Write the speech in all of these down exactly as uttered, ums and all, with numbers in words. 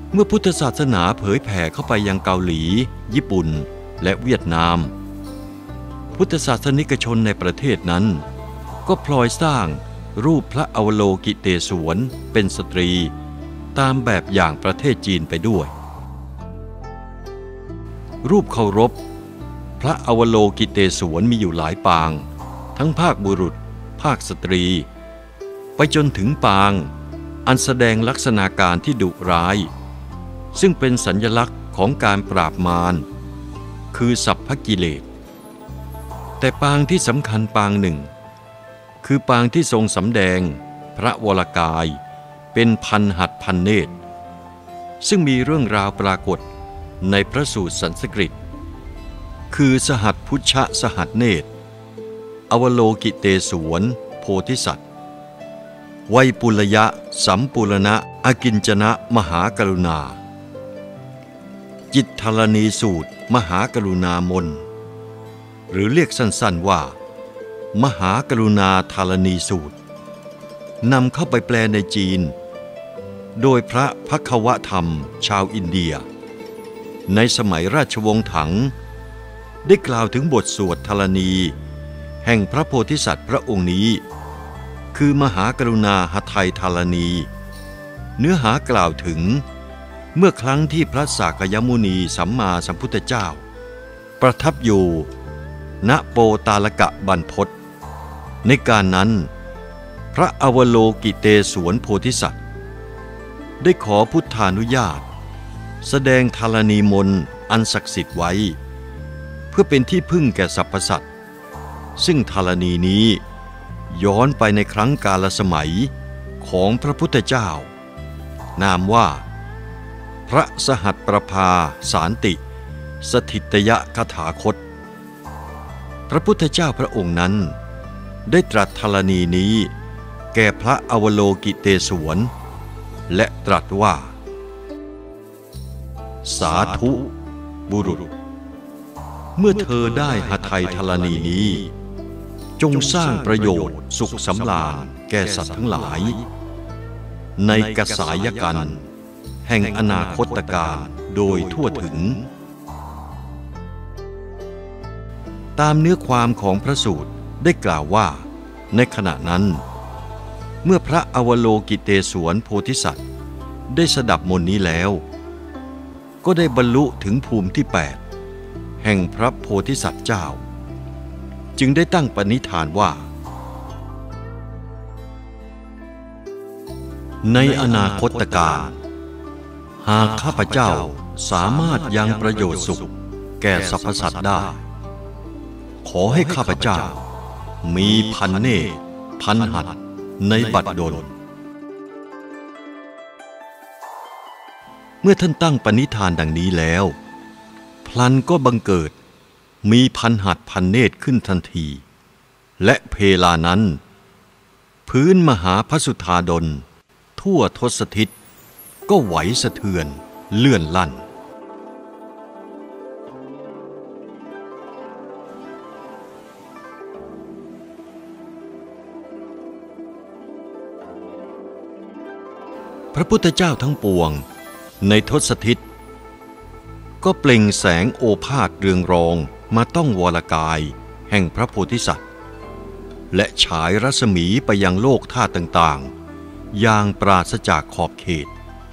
เมื่อพุทธศาสนาเผยแผ่เข้าไปยังเกาหลีญี่ปุ่นและเวียดนามพุทธศาสนิกชนในประเทศนั้นก็พลอยสร้างรูปพระอวโลกิเตศวรเป็นสตรีตามแบบอย่างประเทศจีนไปด้วยรูปเคารพพระอวโลกิเตศวรมีอยู่หลายปางทั้งภาคบุรุษภาคสตรีไปจนถึงปางอันแสดงลักษณะการที่ดุร้ายซึ่งเป็นสัญลักษณ์ของการปราบมารคือสัพพกิเลสแต่ปางที่สำคัญปางหนึ่งคือปางที่ทรงสำแดงพระวรกายเป็นพันหัตถ์พันเนตรซึ่งมีเรื่องราวปรากฏในพระสูตรสันสกฤตคือสหัสพุชชะสหัสเนตรอวโลกิเตศวรโพธิสัตว์ไวยปุลยะสัมปุรณะอกิญจนะมหากรุณาจิตธรณีสูตรมหากรุณามนหรือเรียกสั้นๆว่ามหากรุณาธารณีสูตรนำเข้าไปแปลในจีนโดยพระภัคควธรรมชาวอินเดียในสมัยราชวงศ์ถังได้กล่าวถึงบทสวดธรณีแห่งพระโพธิสัตว์พระองค์นี้คือมหากรุณาหทัยธารณีเนื้อหากล่าวถึงเมื่อครั้งที่พระสากยมุนีสัมมาสัมพุทธเจ้าประทับอยู่ณโปตาลกะบรรพตในการนั้นพระอวโลกิเตศวรโพธิสัตว์ได้ขอพุทธานุญาตแสดงธรณีมนต์อันศักดิ์สิทธิ์ไว้เพื่อเป็นที่พึ่งแก่สรรพสัตว์ซึ่งธรณีนี้ย้อนไปในครั้งกาลสมัยของพระพุทธเจ้านามว่าพระสหัสประภาสานติสถิตยคถาคตพระพุทธเจ้าพระองค์นั้นได้ตรัสธรณีนี้แก่พระอวโลกิเตศวรและตรัสว่าสาธุบุรุษเมื่อเธอได้หทัยธรณีนี้จงสร้างประโยชน์สุขสำราญแก่สัตว์ทั้งหลายในกสายกันแห่งอนาคตการโดยทั่วถึงตามเนื้อความของพระสูตรได้กล่าวว่าในขณะนั้นเมื่อพระอวโลกิเตศวรโพธิสัตว์ได้สดับมนต์นี้แล้วก็ได้บรรลุถึงภูมิที่แปดแห่งพระโพธิสัตว์เจ้าจึงได้ตั้งปณิธานว่าในอนาคตการหากข้าพเจ้าสามารถยังประโยชน์สุขแก่สรรพสัตว์ได้ขอให้ข้าพเจ้ามีพันเนตรพันหัตถ์ในบัดดลเมื่อท่านตั้งปณิธานดังนี้แล้วพลันก็บังเกิดมีพันหัตถ์พันเนตรขึ้นทันทีและเพลานั้นพื้นมหาพระสุธาดลทั่วทศทิศก็ไหวสะเทือนเลื่อนลั่นพระพุทธเจ้าทั้งปวงในทศทิศก็เปล่งแสงโอภาสเรืองรองมาต้องวรกายแห่งพระโพธิสัตว์และฉายรัศมีไปยังโลกธาตุต่างๆอย่างปราศจากขอบเขต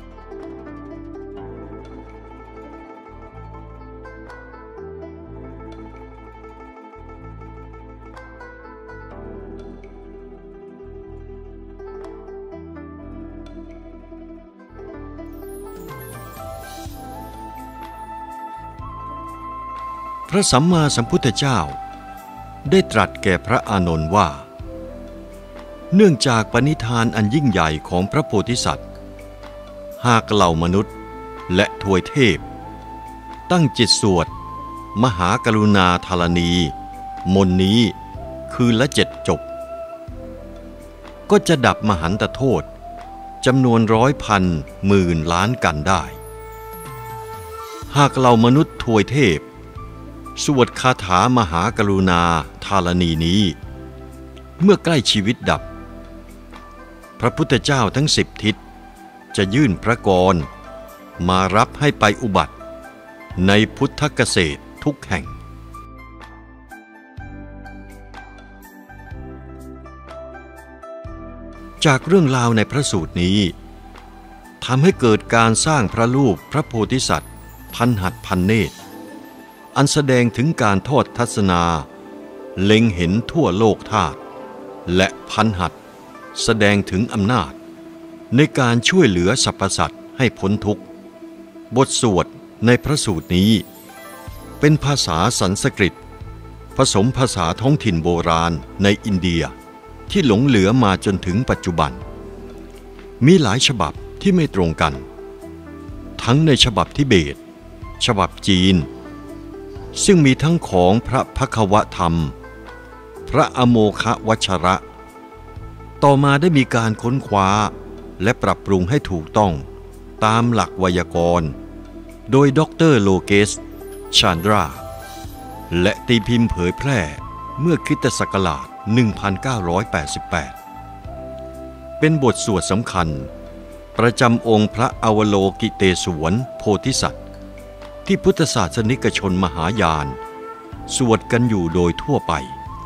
พระสัมมาสัมพุทธเจ้าได้ตรัสแก่พระอานนท์ว่าเนื่องจากปณิธานอันยิ่งใหญ่ของพระโพธิสัตว์หากเหล่ามนุษย์และทวยเทพตั้งจิตสวดมหากรุณาธารณีมนต์นี้คืนละเจ็ดจบก็จะดับมหันตโทษจำนวนร้อยพันหมื่นล้านกันได้หากเหล่ามนุษย์ทวยเทพสวดคาถามหากรุณาธารณีนี้เมื่อใกล้ชีวิตดับพระพุทธเจ้าทั้งสิบทิศจะยื่นพระกรมารับให้ไปอุบัติในพุทธเกษตรทุกแห่งจากเรื่องราวในพระสูตรนี้ทำให้เกิดการสร้างพระรูปพระโพธิสัตว์พันหัตถ์พันเนตรอันแสดงถึงการทอดทัศนาเล็งเห็นทั่วโลกธาตุและพันหัตถ์แสดงถึงอำนาจในการช่วยเหลือสรรพสัตว์ให้พ้นทุกข์บทสวดในพระสูตรนี้เป็นภาษาสันสกฤตผสมภาษาท้องถิ่นโบราณในอินเดียที่หลงเหลือมาจนถึงปัจจุบันมีหลายฉบับที่ไม่ตรงกันทั้งในฉบับทิเบตฉบับจีนซึ่งมีทั้งของพระภควธรรมพระอโมควัชระต่อมาได้มีการค้นคว้าและปรับปรุงให้ถูกต้องตามหลักไวยากรณ์โดยด็อกเตอร์โลเกสชานดราและตีพิมพ์เผยแพร่เมื่อคริสตศักราช หนึ่งพันเก้าร้อยแปดสิบแปด เป็นบทสวดสำคัญประจำองค์พระอวโลกิเตศวรโพธิสัตว์ที่พุทธศาสนิกชนมหายานสวดกันอยู่โดยทั่วไป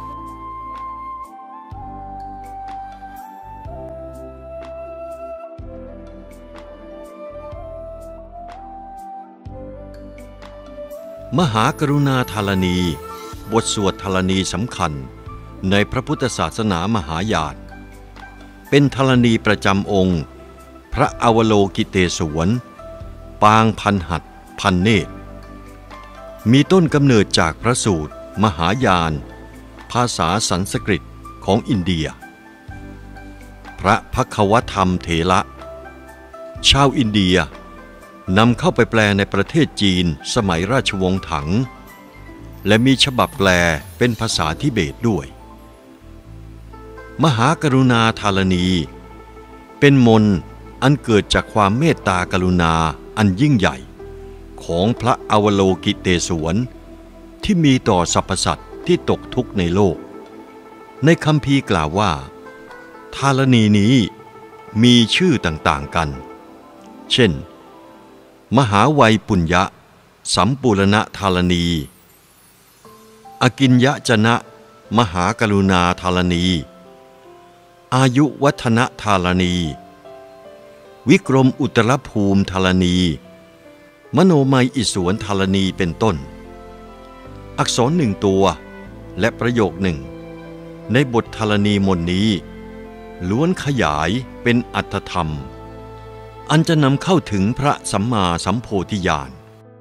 มหากรุณาธารณีบทสวดธารณีสำคัญในพระพุทธศาสนามหายานเป็นธารณีประจำองค์พระอวโลกิเตศวรปางพันหัตถ์พันเนตรมีต้นกำเนิดจากพระสูตรมหายานภาษาสันสกฤตของอินเดียพระภควธรรมเถระชาวอินเดียนำเข้าไปแปลในประเทศจีนสมัยราชวงศ์ถังและมีฉบับแปลเป็นภาษาทิเบตด้วยมหากรุณาธารณีเป็นมนต์อันเกิดจากความเมตตากรุณาอันยิ่งใหญ่ของพระอวโลกิเตศวรที่มีต่อสรรพสัตว์ที่ตกทุกข์ในโลกในคัมภีร์กล่าวว่าธารณีนี้มีชื่อต่างๆกันเช่นมหาไวยปุญญะสัมปูรณธารณีอกิญญจนะมหากรุณาธารณีอายุวัฒนธารณีวิกรมอุตรภูมิธารณีมโนมัยอิสวนธารณีเป็นต้นอักษรหนึ่งตัวและประโยคหนึ่งในบทธารณีมนต์นี้ล้วนขยายเป็นอรรถธรรมอันจะนำเข้าถึงพระสัมมาสัมโพธิญาณ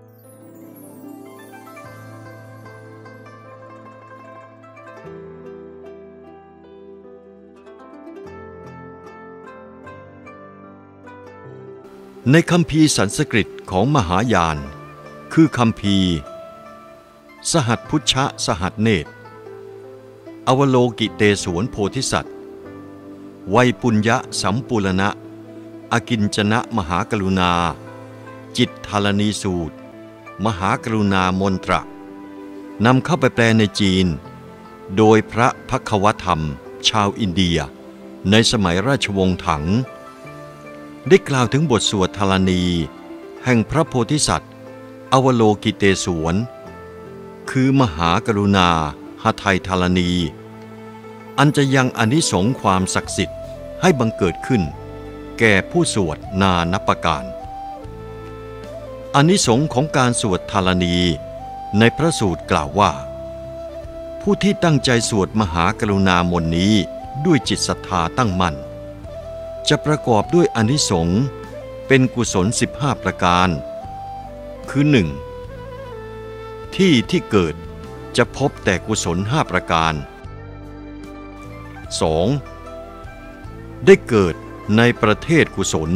ในคัมภีร์สันสกฤตของมหายานคือคัมภีร์สหัสพุชชะสหัสเนตรอวโลกิเตศวรโพธิสัตว์ไวยปุญญะสัมปูรณะอกิญจนะมหากรุณาจิตธารณีสูตรมหากรุณามนตระนำเข้าไปแปลในจีนโดยพระภควธรรมชาวอินเดียในสมัยราชวงศ์ถังได้กล่าวถึงบทสวดธารณีแห่งพระโพธิสัตว์อวโลกิเตศวรคือมหากรุณาหทัยธารณีอันจะยังอานิสงส์ความศักดิ์สิทธิ์ให้บังเกิดขึ้นแก่ผู้สวดนานับประการอานิสงส์ของการสวดธารณีในพระสูตรกล่าวว่าผู้ที่ตั้งใจสวดมหากรุณามนต์นี้ด้วยจิตศรัทธาตั้งมั่นจะประกอบด้วยอานิสงส์เป็นกุศลสิบห้าประการคือ หนึ่ง ที่ที่เกิดจะพบแต่กุศลห้าประการ สอง ได้เกิดในประเทศกุศล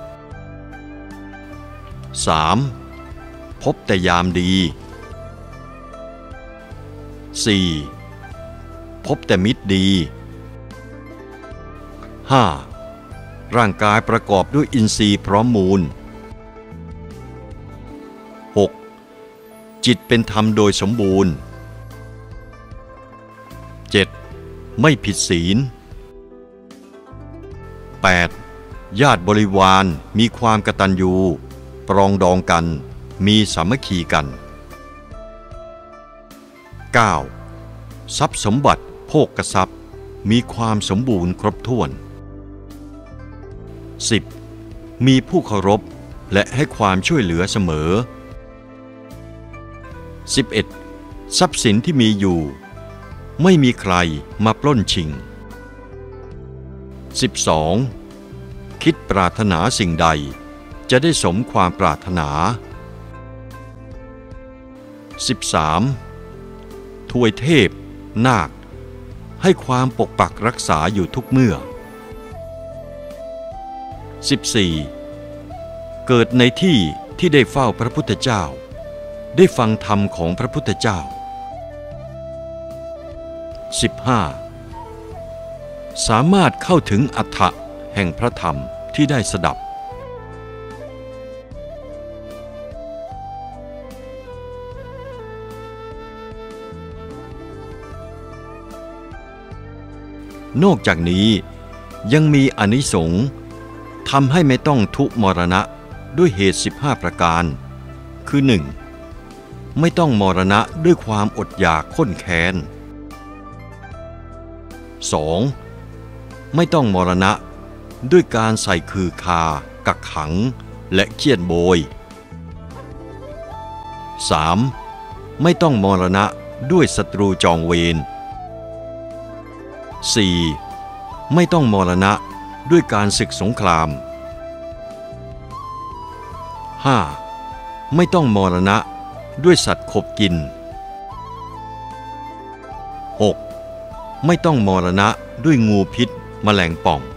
สาม พบแต่ยามดี สี่ พบแต่มิตรดี ห้า ร่างกายประกอบด้วยอินทรีย์พร้อมมูล หก จิตเป็นธรรมโดยสมบูรณ์ เจ็ด ไม่ผิดศีล แปด ญาติบริวารมีความกตัญญูปรองดองกันมีสามัคคีกัน เก้า. ทรัพย์สมบัติโภคทรัพย์มีความสมบูรณ์ครบถ้วน สิบ. มีผู้เคารพและให้ความช่วยเหลือเสมอ สิบเอ็ด. ทรัพย์สินที่มีอยู่ไม่มีใครมาปล้นชิง สิบสอง. คิดปรารถนาสิ่งใดจะได้สมความปรารถนา สิบสาม. ทวยเทพนาคให้ความปกปักรักษาอยู่ทุกเมื่อ สิบสี่. เกิดในที่ที่ได้เฝ้าพระพุทธเจ้าได้ฟังธรรมของพระพุทธเจ้า สิบห้า. สามารถเข้าถึงอรรถะแห่งพระธรรมที่ได้สดับ นอกจากนี้ยังมีอานิสงส์ทำให้ไม่ต้องทุมรณะด้วยเหตุสิบห้าประการคือ หนึ่ง. ไม่ต้องมรณะด้วยความอดอยากข้นแค้น สอง. ไม่ต้องมรณะด้วยการใส่คือคากักขังและเคี่ยนโบย สาม. ไม่ต้องมรณะด้วยศัตรูจองเวร สี่. ไม่ต้องมรณะด้วยการศึกสงคราม ห้า. ไม่ต้องมรณะด้วยสัตว์ขบกิน หก. ไม่ต้องมรณะด้วยงูพิษแมลงป่อง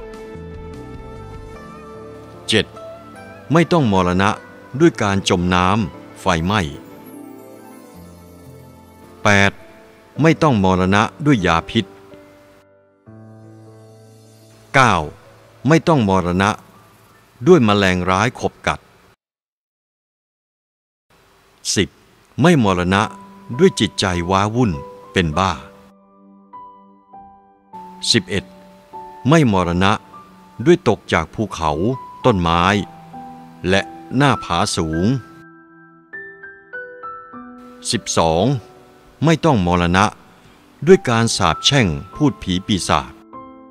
เจ็ด. ไม่ต้องมรณะด้วยการจมน้ำไฟไหม้ แปด. ไม่ต้องมรณะด้วยยาพิษ เก้า. ไม่ต้องมรณะด้วยแมลงร้ายขบกัด สิบ. ไม่มรณะด้วยจิตใจว้าวุ่นเป็นบ้า สิบเอ็ด. ไม่มรณะด้วยตกจากภูเขาต้นไม้และหน้าผาสูง สิบสอง. ไม่ต้องมรณะด้วยการสาปแช่งพูดผีปีศาจ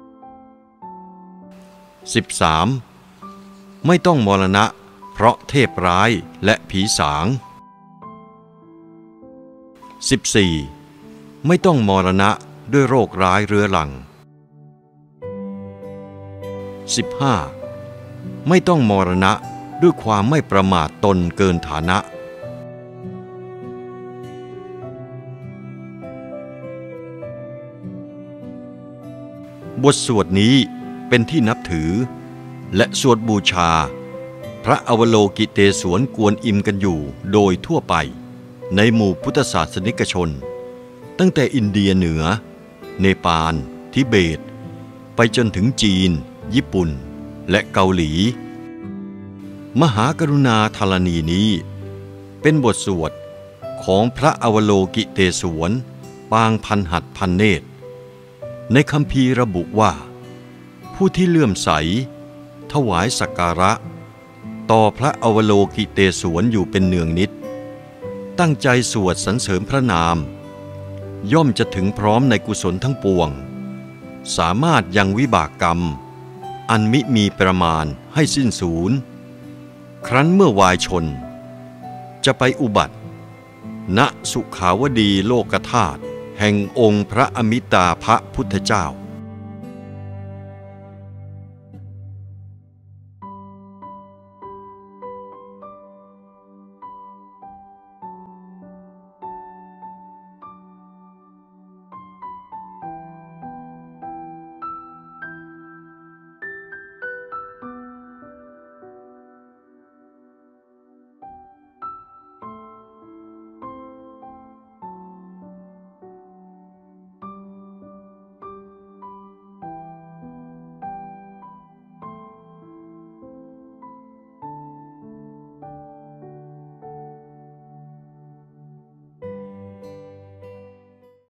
สิบสาม. ไม่ต้องมรณะเพราะเทพร้ายและผีสาง สิบสี่. ไม่ต้องมรณะด้วยโรคร้ายเรื้อรัง สิบห้า. ไม่ต้องมรณะด้วยความไม่ประมาทตนเกินฐานะ บทสวดนี้เป็นที่นับถือและสวดบูชาพระอวโลกิเตศวรกวนอิมกันอยู่โดยทั่วไปในหมู่พุทธศาสนิกชนตั้งแต่อินเดียเหนือเนปาลทิเบตไปจนถึงจีนญี่ปุ่นและเกาหลีมหากรุณาธารณีนี้เป็นบทสวดของพระอวโลกิเตศวรปางพันหัตถ์พันเนตรในคัมภีร์ระบุว่าผู้ที่เลื่อมใสถวายสักการะต่อพระอวโลกิเตศวรอยู่เป็นเนืองนิดตั้งใจสวดสรรเสริญพระนามย่อมจะถึงพร้อมในกุศลทั้งปวงสามารถยังวิบากกรรมอันมิมีประมาณให้สิ้นสูญครั้นเมื่อวายชนจะไปอุบัติณสุขาวดีโลกธาตุแห่งองค์พระอมิตาภพุทธเจ้า